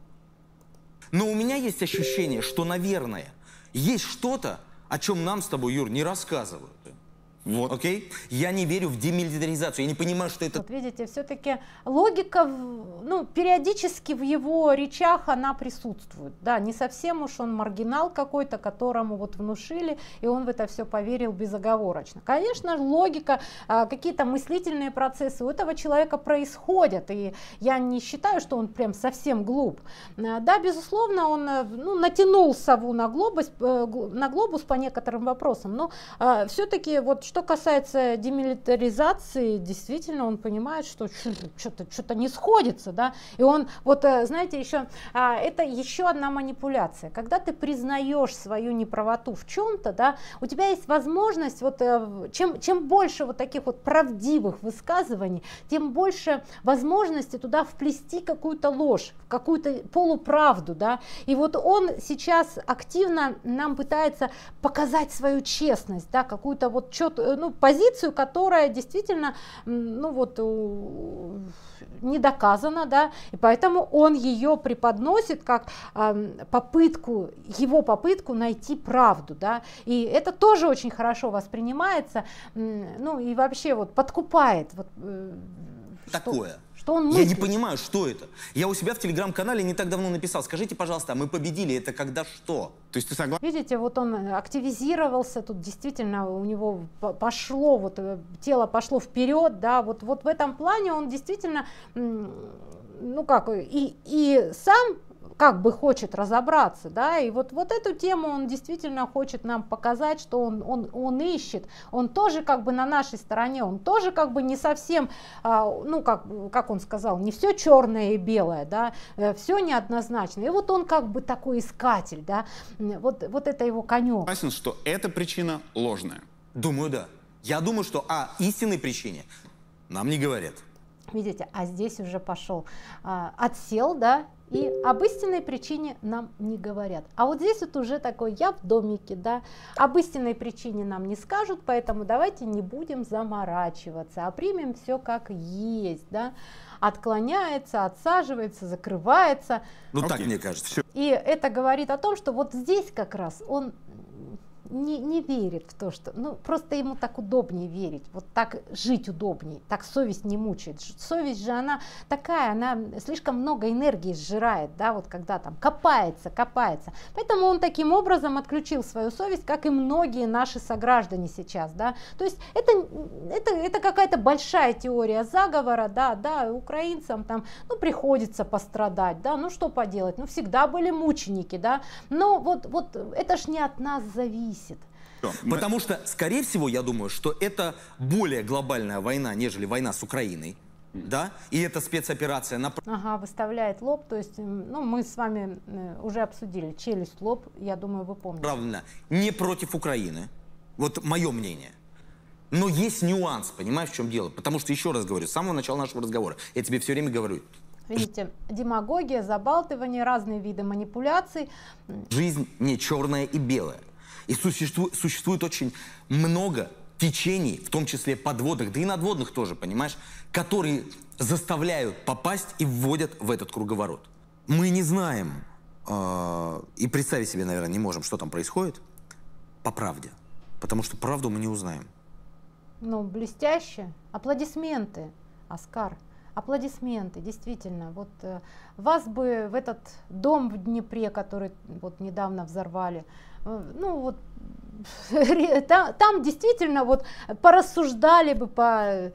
Но у меня есть ощущение, что, наверное, есть что-то, о чем нам с тобой, Юр, не рассказывают. Вот. Окей? Я не верю в демилитаризацию, я не понимаю, что это...
Вот видите, все-таки логика, ну, периодически в его речах она присутствует. Да, не совсем уж он маргинал какой-то, которому вот внушили, и он в это все поверил безоговорочно. Конечно, логика, какие-то мыслительные процессы у этого человека происходят, и я не считаю, что он прям совсем глуп. Да, безусловно, он, ну, натянул сову на глобус, на глобус по некоторым вопросам, но все-таки вот что касается демилитаризации, действительно он понимает, что что-то что-то не сходится, да, и он, вот знаете, еще, это еще одна манипуляция, когда ты признаешь свою неправоту в чем-то, да, у тебя есть возможность, вот, чем, чем больше вот таких вот правдивых высказываний, тем больше возможности туда вплести какую-то ложь, какую-то полуправду, да, и вот он сейчас активно нам пытается показать свою честность, да, какую-то вот что-то, ну, позицию, которая действительно, ну вот, не доказана, да, и поэтому он ее преподносит как э, попытку, его попытку найти правду, да, и это тоже очень хорошо воспринимается, ну и вообще вот подкупает. Вот, э,
такое.
Что, что он
Я не понимаю, что это. Я у себя в телеграм-канале не так давно написал, скажите, пожалуйста, а мы победили, это когда что?
То есть ты согласен?
Видите, вот он активизировался, тут действительно у него пошло, вот тело пошло вперед, да, вот, вот в этом плане он действительно, ну как, и, и сам как бы хочет разобраться, да, и вот, вот эту тему он действительно хочет нам показать, что он, он, он ищет, он тоже как бы на нашей стороне, он тоже как бы не совсем, а, ну как, как он сказал, не все черное и белое, да, все неоднозначно, и вот он как бы такой искатель, да, вот, вот это его конек.
Согласен, что эта причина ложная?
Думаю, да. Я думаю, что о истинной причине нам не говорят.
Видите, а здесь уже пошел, а, отсел, да, и об истинной причине нам не говорят. А вот здесь вот уже такой, я в домике, да, об истинной причине нам не скажут, поэтому давайте не будем заморачиваться, а примем все как есть, да, отклоняется, отсаживается, закрывается.
Ну
okay.
так мне кажется.
И это говорит о том, что вот здесь как раз он Не, не верит в то, что, ну, просто ему так удобнее верить, вот так жить удобнее, так совесть не мучает. Совесть же, она такая, она слишком много энергии сжирает, да, вот когда там копается, копается. Поэтому он таким образом отключил свою совесть, как и многие наши сограждане сейчас, да. То есть это, это, это какая-то большая теория заговора, да, да, украинцам там, ну, приходится пострадать, да, ну, что поделать, ну, всегда были мученики, да, но вот, вот это ж не от нас зависит.
Потому что, скорее всего, я думаю, что это более глобальная война, нежели война с Украиной, да, и это спецоперация на...
Ага, выставляет лоб, то есть, ну, мы с вами уже обсудили челюсть, лоб, я думаю, вы помните.
Правильно, не против Украины, вот мое мнение. Но есть нюанс, понимаешь, в чем дело? Потому что, еще раз говорю, с самого начала нашего разговора, я тебе все время говорю.
Видите, демагогия, забалтывание, разные виды манипуляций.
Жизнь не черная и белая. И существует, существует очень много течений, в том числе подводных, да и надводных тоже, понимаешь, которые заставляют попасть и вводят в этот круговорот. Мы не знаем, э, и представить себе, наверное, не можем, что там происходит, по правде. Потому что правду мы не узнаем.
Ну, блестяще. Аплодисменты. Оскар, аплодисменты, действительно. Вот э, вас бы в этот дом в Днепре, который вот недавно взорвали, э, ну вот там, там действительно вот порассуждали бы, по,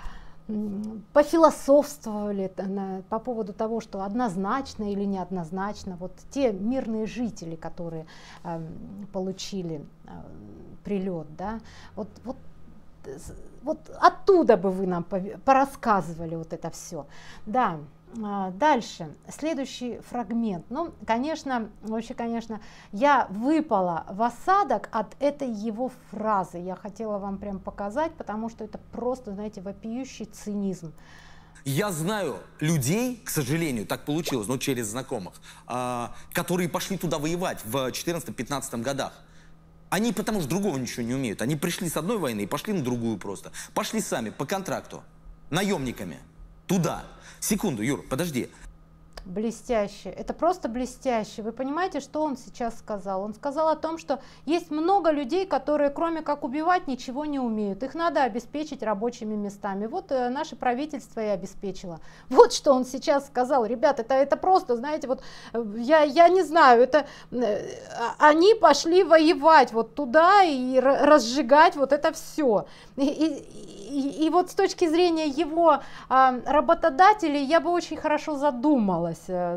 пофилософствовали по поводу того, что однозначно или неоднозначно. Вот те мирные жители, которые э, получили э, прилет, да, вот, вот Вот оттуда бы вы нам порассказывали вот это все. Да, дальше, следующий фрагмент. Ну, конечно, вообще, конечно, я выпала в осадок от этой его фразы. Я хотела вам прям показать, потому что это просто, знаете, вопиющий цинизм.
Я знаю людей, к сожалению, так получилось, но через знакомых, которые пошли туда воевать в четырнадцатом-пятнадцатом годах. Они потому что другого ничего не умеют. Они пришли с одной войны и пошли на другую просто. Пошли сами по контракту, наемниками, туда. Секунду, Юр, подожди.
Блестяще. Это просто блестяще. Вы понимаете, что он сейчас сказал? Он сказал о том, что есть много людей, которые кроме как убивать ничего не умеют. Их надо обеспечить рабочими местами. Вот э, наше правительство и обеспечило. Вот что он сейчас сказал. Ребят, это, это просто, знаете, вот я, я не знаю, это э, они пошли воевать вот туда и разжигать вот это все. И, и, и, и вот с точки зрения его э, работодателей я бы очень хорошо задумалась.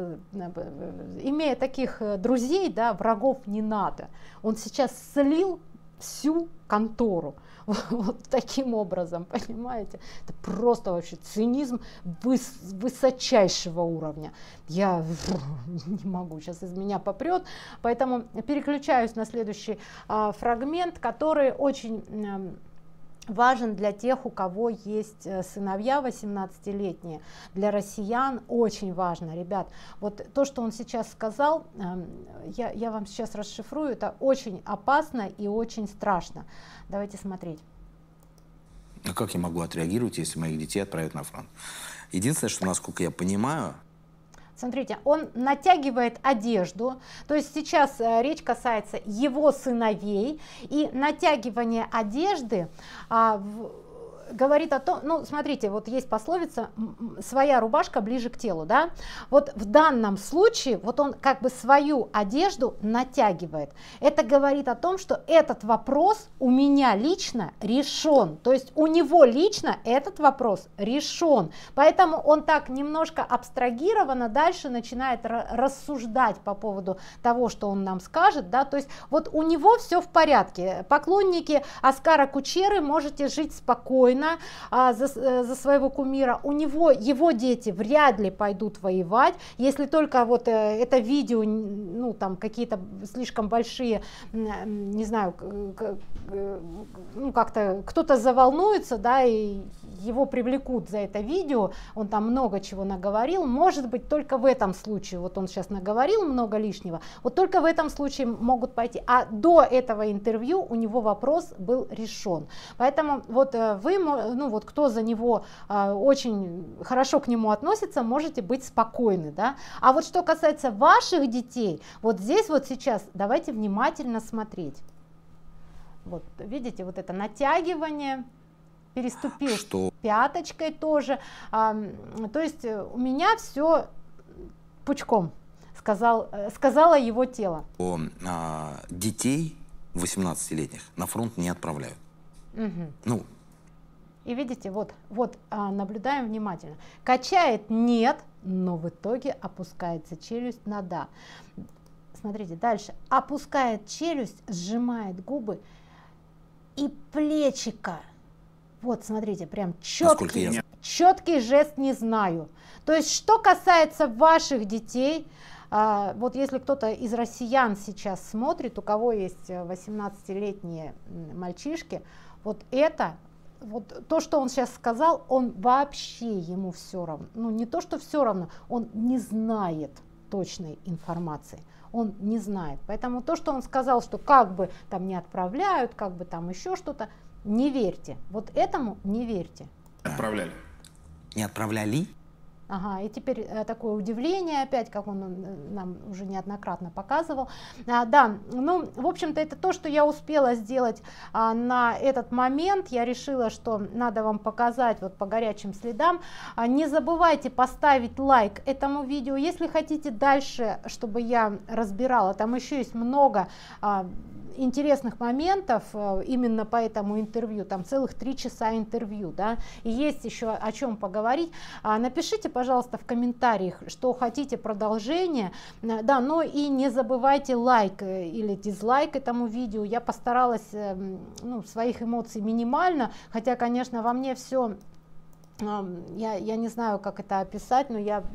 Имея таких друзей, да, врагов не надо. Он сейчас слил всю контору вот таким образом, понимаете? Это просто вообще цинизм выс высочайшего уровня. Я не могу, сейчас из меня попрет, поэтому переключаюсь на следующий а, фрагмент, который очень а, важен для тех, у кого есть сыновья восемнадцатилетние. Для россиян очень важно, ребят. Вот то, что он сейчас сказал, я, я вам сейчас расшифрую, это очень опасно и очень страшно. Давайте смотреть.
А как я могу отреагировать, если моих детей отправят на фронт? Единственное, что, насколько я понимаю...
Смотрите, он натягивает одежду, то есть сейчас э, речь касается его сыновей, и натягивание одежды а, в, говорит о том, ну смотрите, вот есть пословица «своя рубашка ближе к телу», да, вот в данном случае вот он как бы свою одежду натягивает. Это говорит о том, что этот вопрос у меня лично решен, то есть у него лично этот вопрос решен, поэтому он так немножко абстрагированно дальше начинает рассуждать по поводу того, что он нам скажет, да, то есть вот у него все в порядке. Поклонники Оскара Кучеры, можете жить спокойно а, за, за своего кумира. У него, его дети вряд ли пойдут воевать, если только вот э, это видео, ну там какие-то слишком большие, не знаю, ну как-то кто-то заволнуется, да, и его привлекут за это видео, он там много чего наговорил, может быть только в этом случае, вот он сейчас наговорил много лишнего, вот только в этом случае могут пойти, а до этого интервью у него вопрос был решен, поэтому вот вы, ну вот кто за него э, очень хорошо к нему относится, можете быть спокойны, да, а вот что касается ваших детей, вот здесь вот сейчас давайте внимательно смотреть, вот видите, вот это натягивание, переступил
что?
Пяточкой тоже, а, то есть у меня все пучком, сказал, сказала его тело.
О, а, детей восемнадцатилетних на фронт не отправляют.
Угу.
Ну.
И видите, вот, вот а, наблюдаем внимательно. Качает нет, но в итоге опускается челюсть на да. Смотрите, дальше. Опускает челюсть, сжимает губы и плечика. Вот, смотрите, прям четкий, четкий жест «не знаю». То есть, что касается ваших детей, а, вот если кто-то из россиян сейчас смотрит, у кого есть восемнадцатилетние мальчишки, вот это, вот то, что он сейчас сказал, он вообще ему все равно. Ну, не то, что все равно, он не знает точной информации. Он не знает. Поэтому то, что он сказал, что как бы там не отправляют, как бы там еще что-то, не верьте. Вот этому не верьте.
Отправляли.
Не отправляли?
Ага, и теперь э, такое удивление опять, как он э, нам уже неоднократно показывал. А, да, ну, в общем-то, это то, что я успела сделать а, на этот момент. Я решила, что надо вам показать вот по горячим следам. А, не забывайте поставить лайк этому видео. Если хотите дальше, чтобы я разбирала, там еще есть много а, интересных моментов именно по этому интервью, там целых три часа интервью, да, и есть еще о чем поговорить. Напишите, пожалуйста, в комментариях, что хотите продолжение, да, но и не забывайте лайк или дизлайк этому видео. Я постаралась, ну, своих эмоций минимально, хотя, конечно, во мне все, я, я не знаю, как это описать, но я...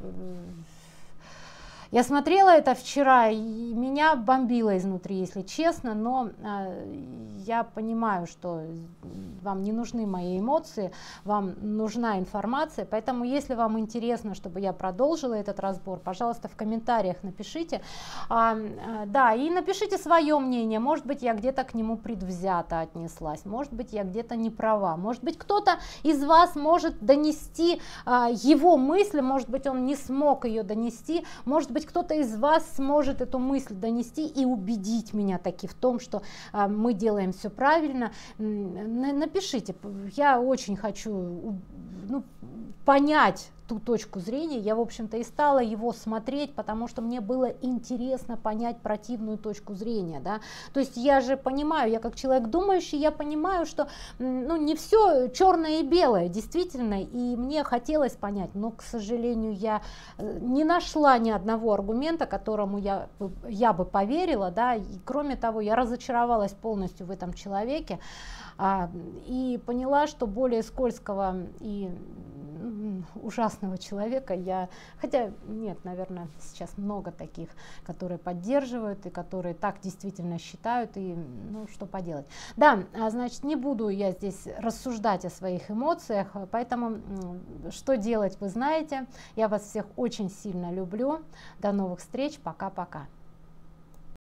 Я смотрела это вчера, и меня бомбило изнутри, если честно, но э, я понимаю, что вам не нужны мои эмоции, вам нужна информация, поэтому если вам интересно, чтобы я продолжила этот разбор, пожалуйста, в комментариях напишите. А, а, да, и напишите свое мнение, может быть, я где-то к нему предвзято отнеслась, может быть, я где-то не права, может быть, кто-то из вас может донести а, его мысль, может быть, он не смог ее донести, может быть, кто-то из вас сможет эту мысль донести и убедить меня таки в том, что а, мы делаем все правильно. Напишите, я очень хочу, ну, понять ту точку зрения. Я, в общем-то, и стала его смотреть, потому что мне было интересно понять противную точку зрения, да. То есть я же понимаю, я как человек думающий, я понимаю, что, ну, не все черное и белое, действительно, и мне хотелось понять, но, к сожалению, я не нашла ни одного аргумента, которому я, я бы поверила, да, и кроме того, я разочаровалась полностью в этом человеке, а, и поняла, что более скользкого и ужасного человека я, хотя нет, наверное, сейчас много таких, которые поддерживают и которые так действительно считают, и ну что поделать. Да, значит, не буду я здесь рассуждать о своих эмоциях, поэтому что делать, вы знаете. Я вас всех очень сильно люблю. До новых встреч, пока-пока.